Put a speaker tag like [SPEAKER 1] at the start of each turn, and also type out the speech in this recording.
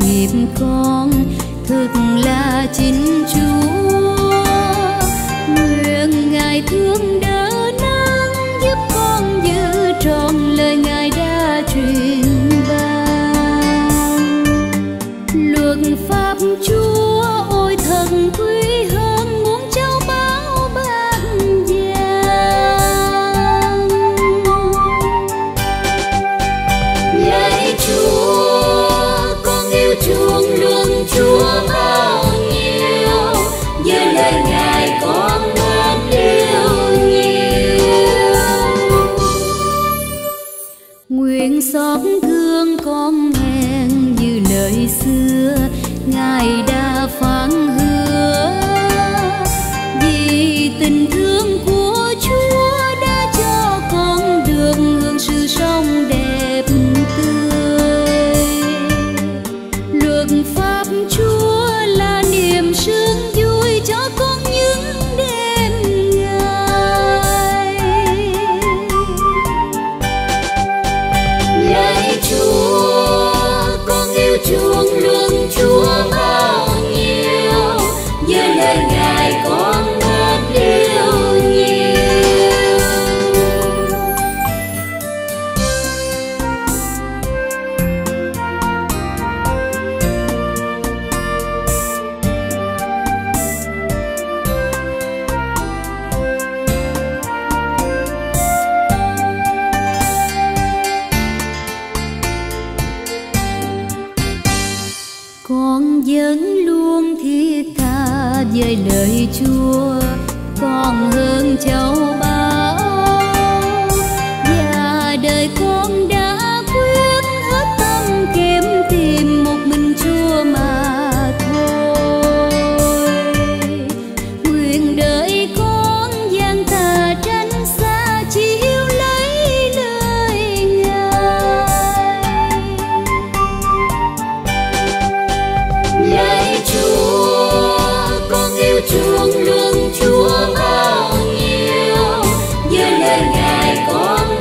[SPEAKER 1] nghiệp con thực là chính Chúa. Nguyện Ngài thương đỡ nâng giúp con giữ trọn lời Ngài đã truyền ban. Luật pháp Chúa ôi thần quý hơn muôn châu báu bát vàng. Lạy Chúa, con yêu chuộng luôn Chúa bao nhiêu, với lời Ngài con mến yêu nhiều. Nguyện xót thương con hèn như lời xưa Ngài đã phán hứa, vì tình thương của Chúa đã cho con được hưởng sự sống đẹp tươi. Luật pháp Chúa là niềm sướng vui cho con những đêm ngày. Lạy Chúa, con yêu chuộng luôn Chúa bao nhiêu, với lời Ngài con mến yêu nhiều. Con vẫn luôn thiết tha với lời Chúa, còn hơn châu báu. Và đời con đã quyết hết tâm kiếm tìm một mình Chúa mà thôi. Nguyện đời con gian tà tránh xa chiếu lấy lời Ngài. Lạy Chúa, con yêu chuộng luôn Chúa bao nhiêu, với lời Ngài con